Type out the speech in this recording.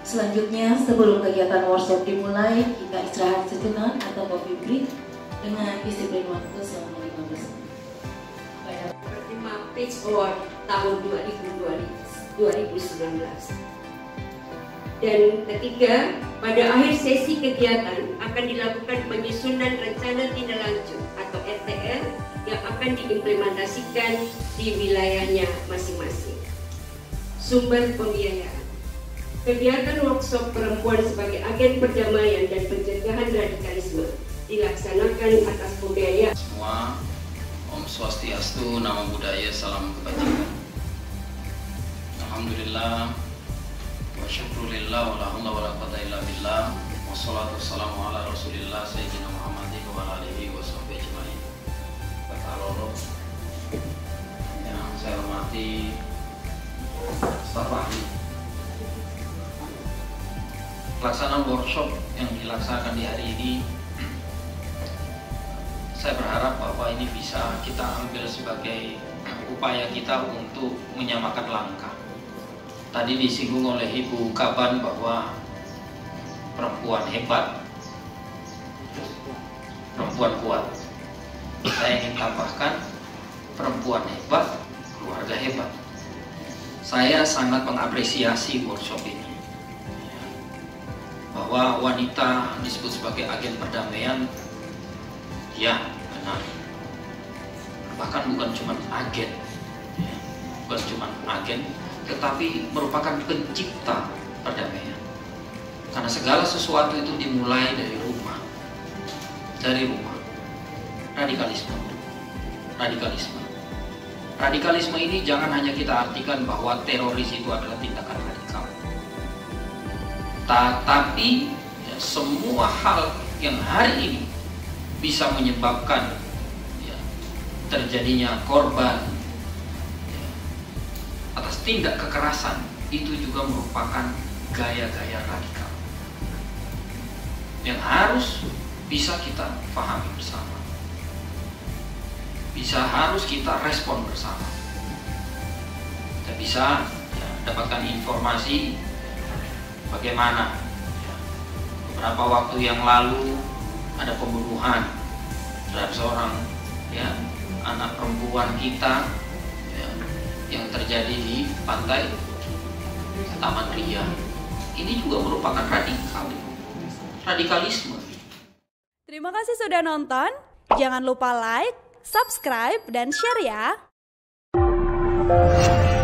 Selanjutnya, sebelum kegiatan workshop dimulai, kita istirahat sejenak atau coffee break dengan disiplin waktu selama 15 menit. Penerima Page Award tahun 2019. Dan ketiga, pada akhir sesi kegiatan akan dilakukan penyusunan rencana tindak lanjut atau RTL yang akan diimplementasikan di wilayahnya masing-masing. Sumber pembiayaan. Kegiatan workshop perempuan sebagai agen perdamaian dan pencegahan radikalisme dilaksanakan atas pembiayaan. Semua, Om Swastiastu, Namo Buddhaya, salam kebajikan. Alhamdulillah, wa syukurillah, wa la haula wa la quwwata illa billah, wassalatu wassalamu ala rasulillah sayyidina Muhammadin wa ala alihi wa sahbihi ajma'in. Bakaloro yang saya hormati staf ahli. Pelaksanaan workshop yang dilaksanakan di hari ini, saya berharap bahwa ini bisa kita ambil sebagai upaya kita untuk menyamakan langkah. Tadi disinggung oleh Ibu Kaban bahwa perempuan hebat, perempuan kuat. Saya ingin tambahkan perempuan hebat, keluarga hebat. Saya sangat mengapresiasi workshop ini, bahwa wanita disebut sebagai agen perdamaian. Ya, benar. Bahkan bukan cuma agen, bukan cuma agen, tetapi merupakan pencipta perdamaian. Karena segala sesuatu itu dimulai dari rumah. Dari rumah. Radikalisme. Radikalisme. Radikalisme ini jangan hanya kita artikan bahwa teroris itu adalah tindakan radikal. Tetapi ya, semua hal yang hari ini bisa menyebabkan ya, terjadinya korban ya, atas tindak kekerasan itu juga merupakan gaya-gaya radikal yang harus bisa kita pahami bersama, harus kita respon bersama. Kita bisa ya, dapatkan informasi bagaimana ya, beberapa waktu yang lalu ada pembunuhan terhadap seorang ya, anak perempuan kita ya, yang terjadi di pantai Taman Ria. Ini juga merupakan radikalisme. Terima kasih sudah nonton. Jangan lupa like, subscribe, dan share ya.